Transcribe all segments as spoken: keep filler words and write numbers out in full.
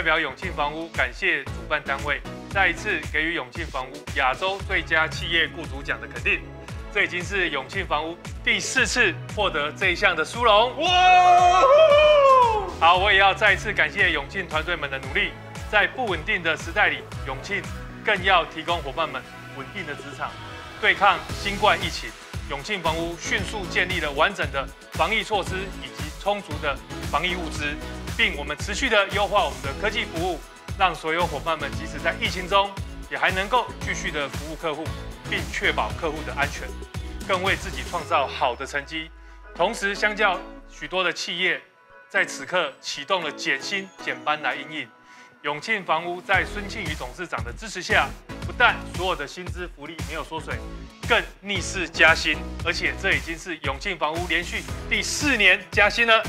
表永庆房屋感谢主办单位再一次给予永庆房屋亚洲最佳企业雇主奖的肯定。这已经是永庆房屋第四次获得这一项的殊荣。哇！好，我也要再一次感谢永庆团队们的努力。在不稳定的时代里，永庆更要提供伙伴们稳定的职场，对抗新冠疫情。永庆房屋迅速建立了完整的防疫措施以及充足的防疫物资，并我们持续的优化我们的科技服务，让所有伙伴们即使在疫情中，也还能够继续的服务客户，并确保客户的安全，更为自己创造好的成绩。同时，相较许多的企业，在此刻启动了减薪减班来因应。永庆房屋在孙庆宇董事长的支持下，不但所有的薪资福利没有缩水，更逆势加薪，而且这已经是永庆房屋连续第四年加薪了。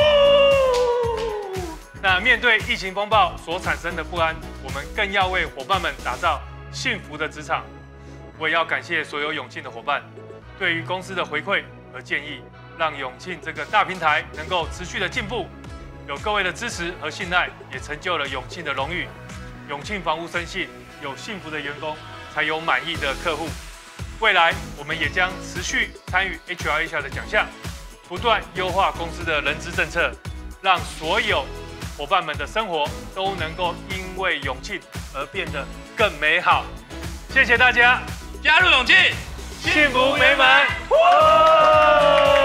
那面对疫情风暴所产生的不安，我们更要为伙伴们打造幸福的职场。我也要感谢所有永庆的伙伴对于公司的回馈和建议，让永庆这个大平台能够持续的进步。有各位的支持和信赖，也成就了永庆的荣誉。永庆房屋深信，有幸福的员工，才有满意的客户。未来我们也将持续参与 H R Asia 的奖项，不断优化公司的人资政策，让所有伙伴们的生活都能够因为永庆而变得更美好。谢谢大家， 加入永庆， 幸福美满。